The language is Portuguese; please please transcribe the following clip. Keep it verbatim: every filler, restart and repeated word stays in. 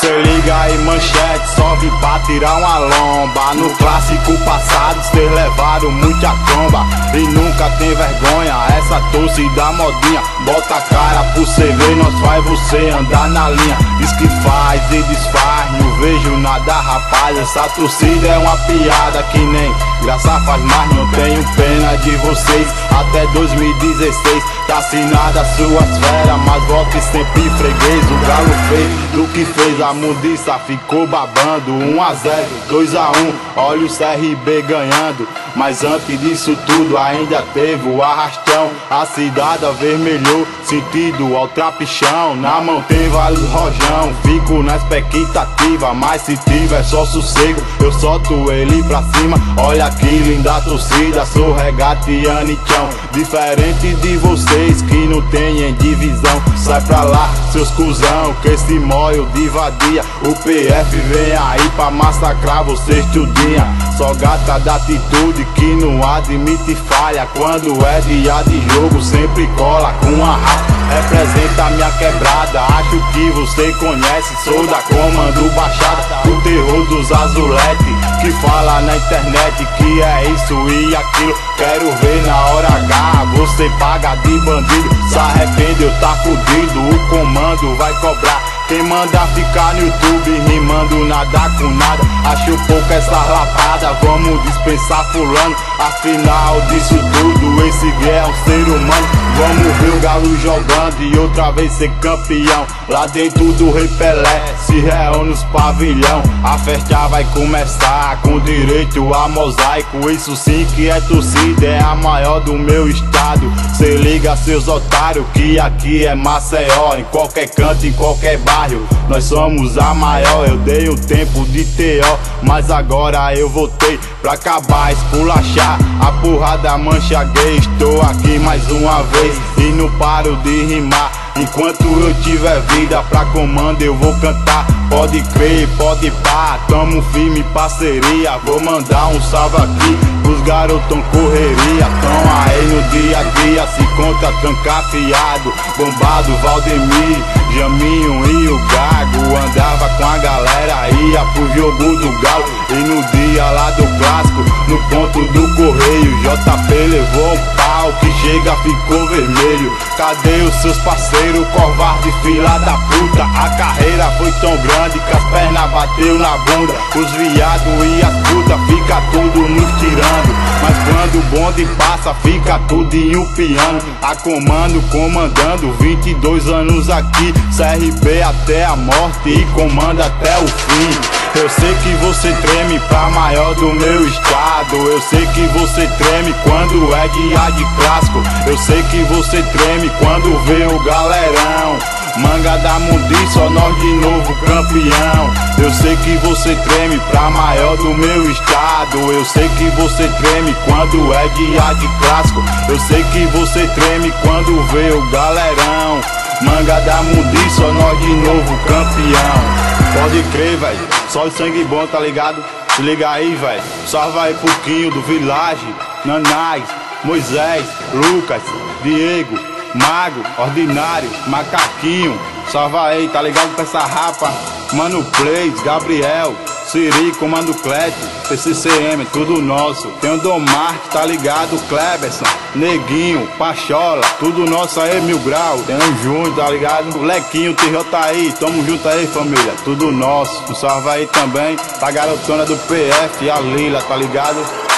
Cê liga aí, manchete, só vim pra tirar uma lomba. No clássico passado, cês levaram muita tromba e nunca tem vergonha, essa torcida modinha. Bota a cara pro cê ver, nós faz você andar na linha. Diz que faz e desfaz, não vejo nada, rapaz. Essa torcida é uma piada que nem graça faz mais. Não tenho pena de vocês, até dois mil e dezesseis tá assinada a sua esfera, mas volte sempre freguês. O Galo fez do que fez, a mundiça ficou babando. Um a zero, dois a um, olha o C R B ganhando. Mas antes disso tudo ainda teve o arrastão. A cidade avermelhou, sentido ao trapichão. Na mão tem vários rojão, fico na expectativa. Mas se tiver só sossego, eu solto ele pra cima. Olha que linda torcida, sou regatiano e tchão. Diferente de vocês que não tem divisão. Sai pra lá, seus cuzão, que esse móio de vadia. O P F vem aí pra massacrar vocês tudinha. Só gata da atitude que não admite falha. Quando é dia de jogo sempre cola com a raça. Representa a minha quebrada, acho que você conhece. Sou da Comando Baixada, o terror dos azuletes, que fala na internet que é isso e aquilo. Quero ver na hora H, você paga de bandido. Se arrependeu, tá fudido, o comando vai cobrar. Quem manda ficar no YouTube rimando nada com nada. Acho pouco essa lapada, vamos dispensar fulano. Afinal disso tudo, esse gay é um ser humano. Vamos ver o Galo jogando e outra vez ser campeão. Lá dentro do Rei Pelé, se reúne os pavilhão. A festa vai começar com direito a mosaico. Isso sim que é torcida, é a maior do meu estado. Cê liga seus otários que aqui é Maceió. Em qualquer canto, em qualquer bairro, nós somos a maior. Eu dei um tempo de T O, mas agora eu voltei pra acabar, esculachar a porrada mancha gay. Estou aqui mais uma vez e não paro de rimar. Enquanto eu tiver vida pra comando eu vou cantar. Pode crer, pode pá, tamo firme parceria. Vou mandar um salve aqui pros garotão correria. Tão aí no dia a dia, se conta trancafiado. Bombado, Valdemir, Jaminho e o Gago. Andava com a galera, ia pro jogo do Galo. E no dia lá do clássico, no ponto do correio, J P levou um pau que chega ficou vermelho. Cadê os seus parceiros? Covarde, filha da puta. A carreira foi tão grande que as pernas bateu na bunda. Os viados e as putas fica tudo nos tirando. Mas quando o bonde passa fica tudo em um piano. A comando comandando, vinte e dois anos aqui. C R B até a morte e comanda até o fim. Eu sei que você treme pra maior do meu estado. Eu sei que você treme quando é dia de clássico. Eu sei que você treme quando vê o galerão. Manga da Mundi, só nós de novo campeão. Eu sei que você treme pra maior do meu estado. Eu sei que você treme quando é dia de clássico. Eu sei que você treme quando vê o galerão. Manga da Mundi, só nós de novo campeão. Pode crer, velho, só o sangue bom, tá ligado? Se liga aí, velho. Salve aí Pouquinho do Village, Nanais, Moisés, Lucas, Diego, Mago, Ordinário, Macaquinho. Salve aí, tá ligado pra essa rapa? Mano Plays, Gabriel, Siri, Comando Clet, P C C M, tudo nosso. Tem o Dom Marte, tá ligado? Kleberson, Neguinho, Pachola, tudo nosso aí, Mil Grau. Tem o Júnior, tá ligado? O Lequinho, T J aí, tamo junto aí, família, tudo nosso. Um salve aí também pra garotona do P F, a Lila, tá ligado?